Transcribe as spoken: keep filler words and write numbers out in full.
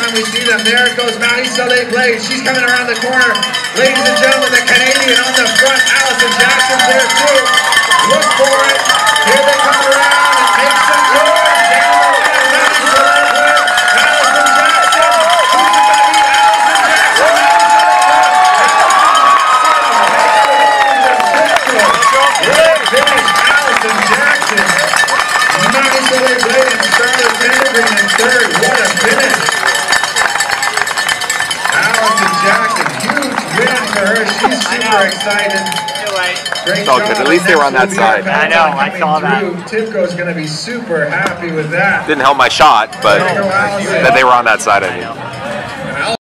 time we see them. There it goes, Maddie Soleil Blade. She's coming around the corner. Ladies and gentlemen, the Canadian on the front. Allison Jackson's there too. Look for it. Here they come around and make some noise. Down the line, Maddie Soleil Blade. Allison Jackson. Who's it going to be? Allison Jackson. Great finish, Allison Jackson. Maddie Soleil Blade and Charlotte Pendergreen in third. What a finish. Allison Jackson, huge win for her. She's super excited. Great Oh, good. At least they were on that side. I know, I saw that. Timko's going to be super happy with that. Didn't help my shot, but that they were on that side, I mean.